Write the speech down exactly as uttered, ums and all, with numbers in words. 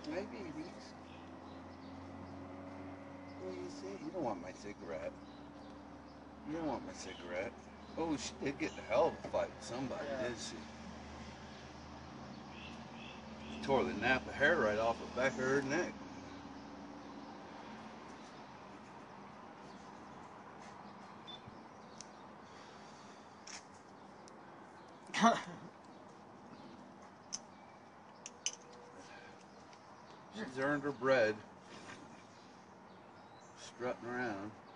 Maybe he's. What do you see? You don't want my cigarette. You don't want my cigarette. Oh, she did get in a hell of a fight with somebody, Yeah. did she? Tore the nap of hair right off the back of her neck. She's earned her bread. Strutting around.